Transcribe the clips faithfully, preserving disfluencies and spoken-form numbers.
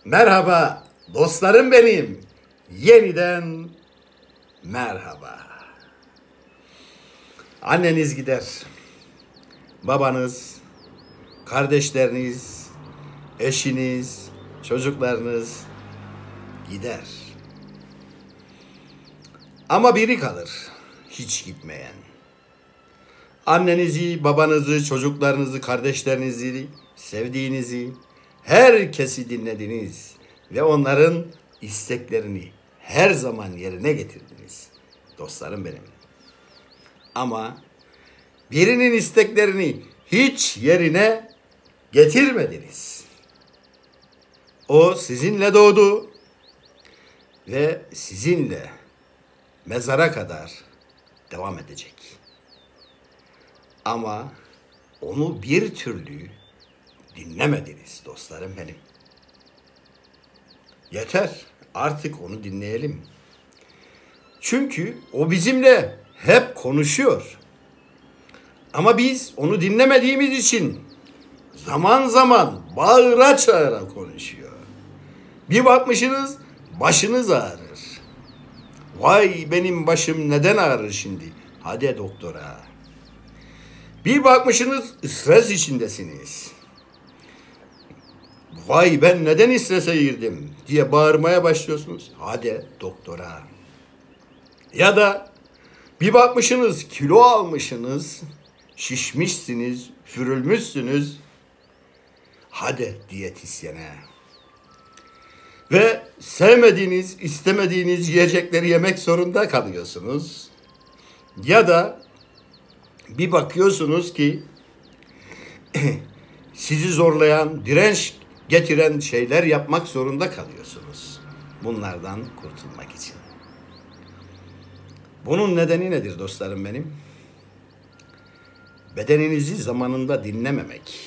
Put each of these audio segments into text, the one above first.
Merhaba dostlarım benim. Yeniden merhaba. Anneniz gider. Babanız, kardeşleriniz, eşiniz, çocuklarınız gider. Ama biri kalır, hiç gitmeyen. Annenizi, babanızı, çocuklarınızı, kardeşlerinizi, sevdiğinizi, herkesi dinlediniz ve onların isteklerini her zaman yerine getirdiniz. Dostlarım benim. Ama birinin isteklerini hiç yerine getirmediniz. O sizinle doğdu ve sizinle mezara kadar devam edecek. Ama onu bir türlü dinlemediniz dostlarım benim. Yeter, artık onu dinleyelim. Çünkü o bizimle hep konuşuyor. Ama biz onu dinlemediğimiz için zaman zaman bağıra çağıra konuşuyor. Bir bakmışsınız başınız ağrır. Vay benim başım neden ağrır şimdi? Hadi doktora. Bir bakmışsınız stres içindesiniz. Vay ben neden strese girdim diye bağırmaya başlıyorsunuz. Hadi doktora. Ya da bir bakmışsınız kilo almışsınız, şişmişsiniz, fürülmüşsünüz. Hadi diyetisyene. Ve sevmediğiniz, istemediğiniz yiyecekleri yemek zorunda kalıyorsunuz. Ya da bir bakıyorsunuz ki sizi zorlayan, direnç getiren şeyler yapmak zorunda kalıyorsunuz. Bunlardan kurtulmak için. Bunun nedeni nedir dostlarım benim? Bedeninizi zamanında dinlememek.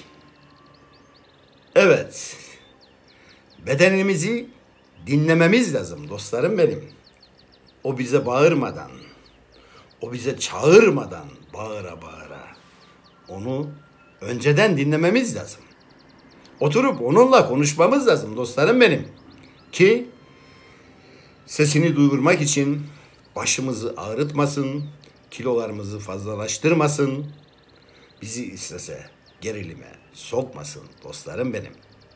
Evet, bedenimizi dinlememiz lazım dostlarım benim. O bize bağırmadan, o bize çağırmadan bağıra bağıra. Onu önceden dinlememiz lazım. Oturup onunla konuşmamız lazım dostlarım benim. Ki sesini duyurmak için başımızı ağrıtmasın, kilolarımızı fazlalaştırmasın, bizi strese, gerilime sokmasın dostlarım benim.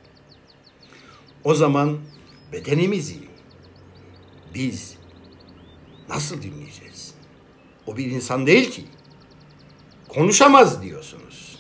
O zaman bedenimizi biz nasıl dinleyeceğiz? O bir insan değil ki. Konuşamaz diyorsunuz.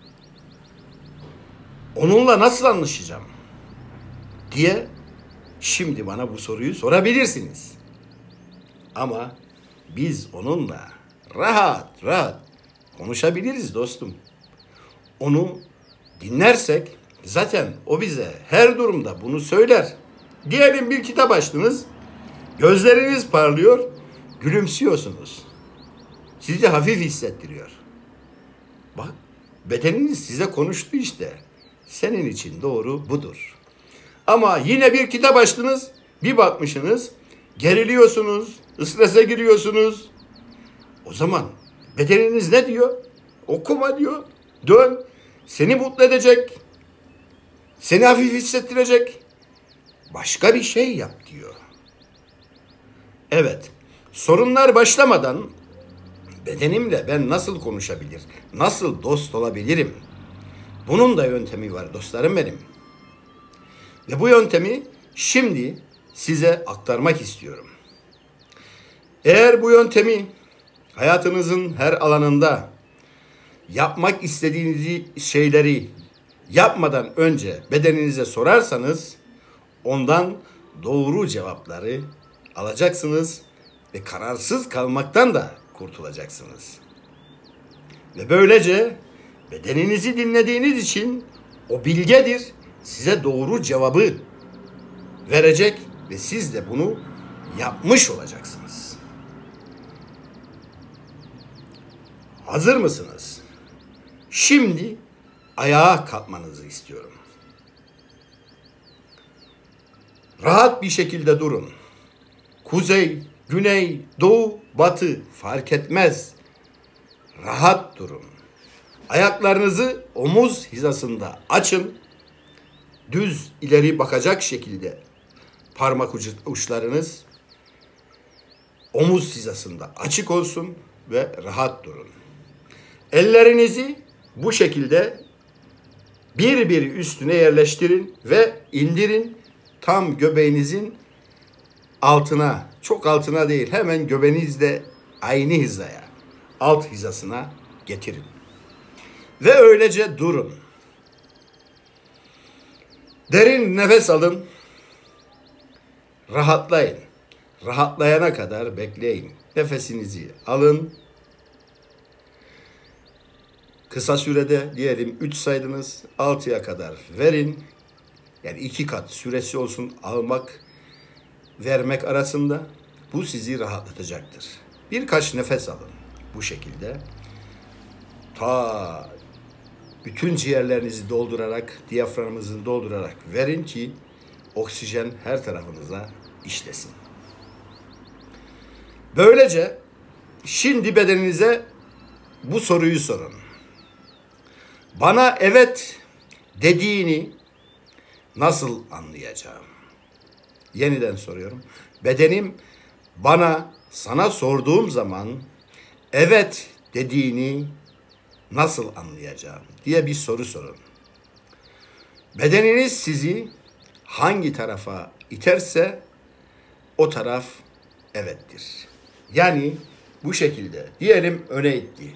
Onunla nasıl anlaşacağım diye şimdi bana bu soruyu sorabilirsiniz. Ama biz onunla rahat rahat konuşabiliriz dostum. Onu dinlersek zaten o bize her durumda bunu söyler. Diyelim bir kitap açtınız, gözleriniz parlıyor, gülümsüyorsunuz. Sizi hafif hissettiriyor. Bak, bedeniniz size konuştu işte. Senin için doğru budur. Ama yine bir kitap açtınız, bir bakmışsınız, geriliyorsunuz, strese giriyorsunuz. O zaman bedeniniz ne diyor? Okuma diyor, dön, seni mutlu edecek, seni hafif hissettirecek, başka bir şey yap diyor. Evet, sorunlar başlamadan bedenimle ben nasıl konuşabilir, nasıl dost olabilirim? Bunun da yöntemi var dostlarım benim. Ve bu yöntemi şimdi size aktarmak istiyorum. Eğer bu yöntemi hayatınızın her alanında yapmak istediğiniz şeyleri yapmadan önce bedeninize sorarsanız ondan doğru cevapları alacaksınız ve kararsız kalmaktan da kurtulacaksınız. Ve böylece bedeninizi dinlediğiniz için o bilgedir, size doğru cevabı verecek ve siz de bunu yapmış olacaksınız. Hazır mısınız? Şimdi ayağa kalkmanızı istiyorum. Rahat bir şekilde durun. Kuzey, güney, doğu, batı fark etmez. Rahat durun. Ayaklarınızı omuz hizasında açın. düz ileri bakacak şekilde parmak ucu, uçlarınız omuz hizasında açık olsun ve rahat durun. Ellerinizi bu şekilde bir bir üstüne yerleştirin ve indirin, tam göbeğinizin altına, çok altına değil, hemen göbeğinizle aynı hizaya, alt hizasına getirin. Ve öylece durun. Derin nefes alın. Rahatlayın. Rahatlayana kadar bekleyin. Nefesinizi alın. Kısa sürede diyelim üç saydınız, altıya kadar verin. Yani iki kat süresi olsun almak, vermek arasında. Bu sizi rahatlatacaktır. Birkaç nefes alın bu şekilde. Ta bütün ciğerlerinizi doldurarak, diyaframınızı doldurarak verin ki oksijen her tarafınıza işlesin. Böylece şimdi bedeninize bu soruyu sorun. Bana evet dediğini nasıl anlayacağım? Yeniden soruyorum. Bedenim bana, sana sorduğum zaman evet dediğini nasıl anlayacağım diye bir soru sorun. Bedeniniz sizi hangi tarafa iterse o taraf evettir. Yani bu şekilde diyelim öne itti.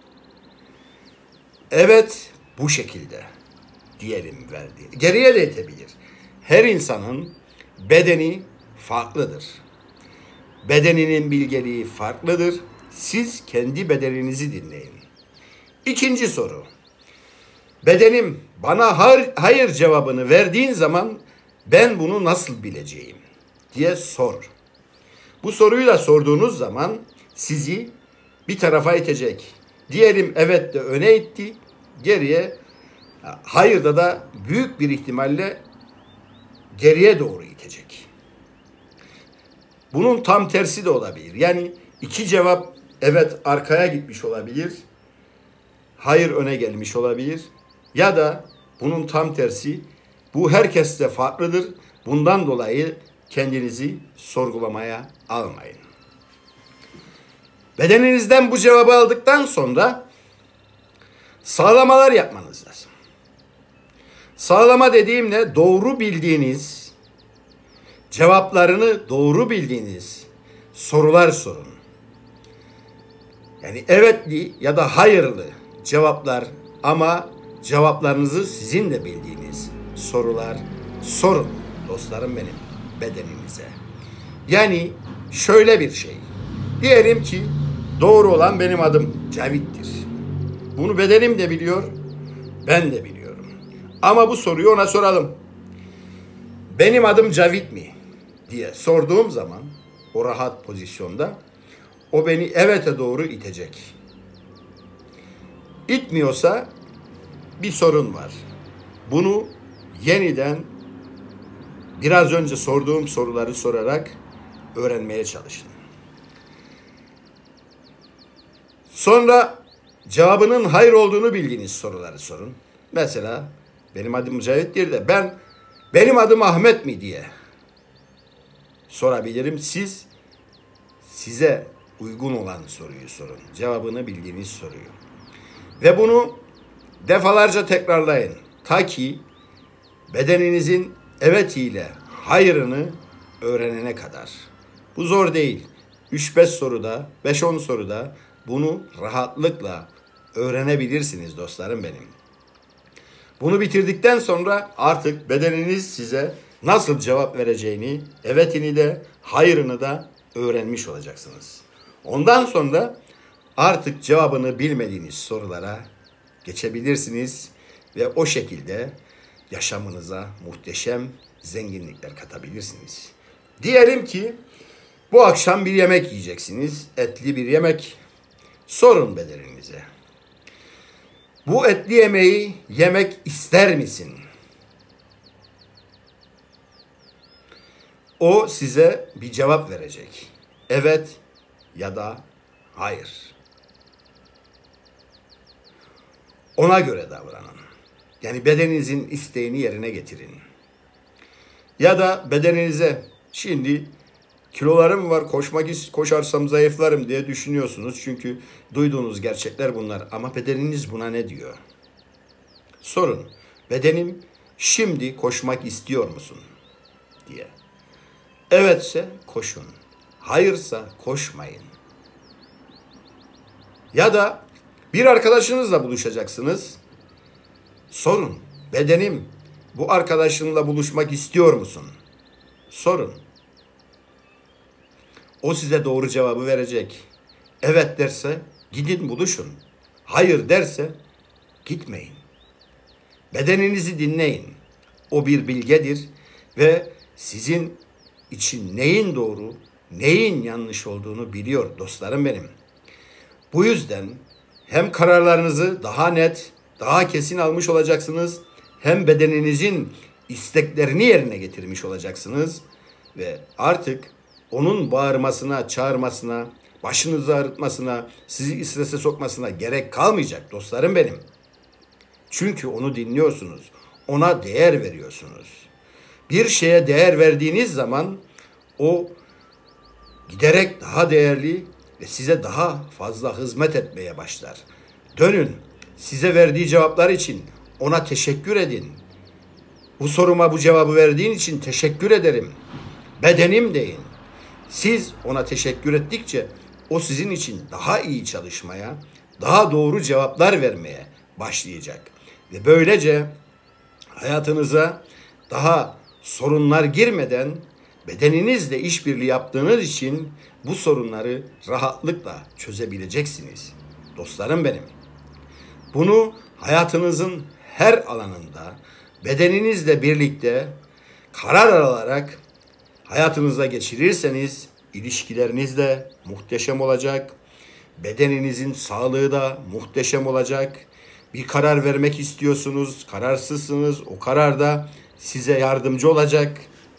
Evet bu şekilde diyelim verdi. Geriye de itebilir. Her insanın bedeni farklıdır. Bedeninin bilgeliği farklıdır. Siz kendi bedeninizi dinleyin. İkinci soru. Bedenim bana hayır cevabını verdiğin zaman ben bunu nasıl bileceğim diye sor. Bu soruyu da sorduğunuz zaman sizi bir tarafa itecek. Diyelim evet de öne itti, geriye, hayırda da büyük bir ihtimalle geriye doğru itecek. Bunun tam tersi de olabilir. Yani iki cevap evet arkaya gitmiş olabilir, hayır öne gelmiş olabilir. Ya da bunun tam tersi, bu herkeste farklıdır. Bundan dolayı kendinizi sorgulamaya almayın. Bedeninizden bu cevabı aldıktan sonra sağlamalar yapmanız lazım. Sağlama dediğimle doğru bildiğiniz, cevaplarını doğru bildiğiniz sorular sorun. Yani evetli ya da hayırlı cevaplar ama cevaplarınızı sizin de bildiğiniz sorular sorun dostlarım benim bedeninize. Yani şöyle bir şey. Diyelim ki doğru olan benim adım Cavit'tir. Bunu bedenim de biliyor, ben de biliyorum. Ama bu soruyu ona soralım. Benim adım Cavit mi diye sorduğum zaman o rahat pozisyonda o beni evete doğru itecek. İtmiyorsa bir sorun var. Bunu yeniden biraz önce sorduğum soruları sorarak öğrenmeye çalışın. Sonra cevabının hayır olduğunu bildiğiniz soruları sorun. Mesela benim adım Cavit'tir de ben benim adım Ahmet mi diye sorabilirim. Siz size uygun olan soruyu sorun. Cevabını bildiğiniz soruyu. Ve bunu defalarca tekrarlayın. Ta ki bedeninizin evet ile hayırını öğrenene kadar. Bu zor değil. üç beş soruda, beş on soruda bunu rahatlıkla öğrenebilirsiniz dostlarım benim. Bunu bitirdikten sonra artık bedeniniz size nasıl cevap vereceğini, evetini de, hayırını da öğrenmiş olacaksınız. Ondan sonra artık cevabını bilmediğiniz sorulara geçebilirsiniz ve o şekilde yaşamınıza muhteşem zenginlikler katabilirsiniz. Diyelim ki bu akşam bir yemek yiyeceksiniz, etli bir yemek. Sorun bedeninize. Bu etli yemeği yemek ister misin? O size bir cevap verecek. Evet ya da hayır. Ona göre davranın. Yani bedeninizin isteğini yerine getirin. Ya da bedeninize şimdi kilolarım var, koşmak koşarsam zayıflarım diye düşünüyorsunuz. Çünkü duyduğunuz gerçekler bunlar. Ama bedeniniz buna ne diyor? Sorun. Bedenim şimdi koşmak istiyor musun? Diye. Evetse koşun. Hayırsa koşmayın. Ya da bir arkadaşınızla buluşacaksınız. Sorun. Bedenim bu arkadaşınla buluşmak istiyor musun? Sorun. O size doğru cevabı verecek. Evet derse gidin buluşun. Hayır derse gitmeyin. Bedeninizi dinleyin. O bir bilgedir ve sizin için neyin doğru, neyin yanlış olduğunu biliyor dostlarım benim. Bu yüzden hem kararlarınızı daha net, daha kesin almış olacaksınız, hem bedeninizin isteklerini yerine getirmiş olacaksınız ve artık onun bağırmasına, çağırmasına, başınızı ağrıtmasına, sizi strese sokmasına gerek kalmayacak dostlarım benim. Çünkü onu dinliyorsunuz, ona değer veriyorsunuz. Bir şeye değer verdiğiniz zaman o giderek daha değerli ve size daha fazla hizmet etmeye başlar. Dönün, size verdiği cevaplar için ona teşekkür edin. Bu soruma bu cevabı verdiğin için teşekkür ederim. Bedenim deyin. Siz ona teşekkür ettikçe o sizin için daha iyi çalışmaya, daha doğru cevaplar vermeye başlayacak. Ve böylece hayatınıza daha sorunlar girmeden bedeninizle işbirliği yaptığınız için bu sorunları rahatlıkla çözebileceksiniz. Dostlarım benim. Bunu hayatınızın her alanında bedeninizle birlikte karar alarak hayatınıza geçirirseniz ilişkileriniz de muhteşem olacak. Bedeninizin sağlığı da muhteşem olacak. Bir karar vermek istiyorsunuz, kararsızsınız. O karar da size yardımcı olacak.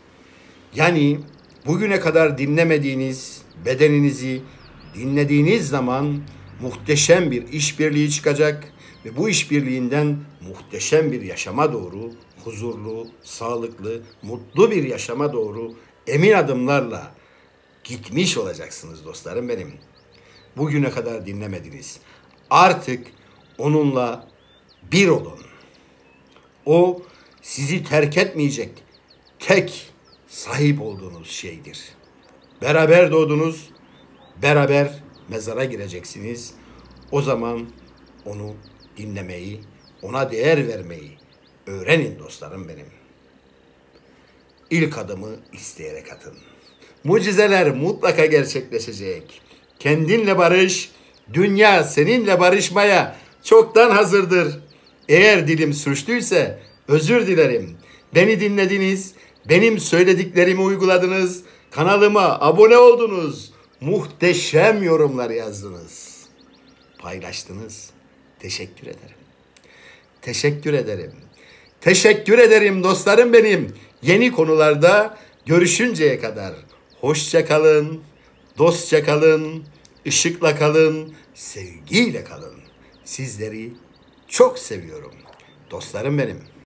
Yani bugüne kadar dinlemediğiniz bedeninizi dinlediğiniz zaman muhteşem bir işbirliği çıkacak ve bu işbirliğinden muhteşem bir yaşama doğru, huzurlu, sağlıklı, mutlu bir yaşama doğru emin adımlarla gitmiş olacaksınız dostlarım benim. Bugüne kadar dinlemediniz. Artık onunla bir olun. O sizi terk etmeyecek tek sahip olduğunuz şeydir. Beraber doğdunuz, beraber mezara gireceksiniz. O zaman onu dinlemeyi, ona değer vermeyi öğrenin dostlarım benim. İlk adımı isteyerek atın. Mucizeler mutlaka gerçekleşecek. Kendinle barış, dünya seninle barışmaya çoktan hazırdır. Eğer dilim suçluysa özür dilerim. Beni dinlediniz, benim söylediklerimi uyguladınız, kanalıma abone oldunuz, muhteşem yorumlar yazdınız, paylaştınız. Teşekkür ederim. Teşekkür ederim. Teşekkür ederim dostlarım benim. Yeni konularda görüşünceye kadar hoşça kalın, dostça kalın, ışıkla kalın, sevgiyle kalın. Sizleri çok seviyorum. Dostlarım benim.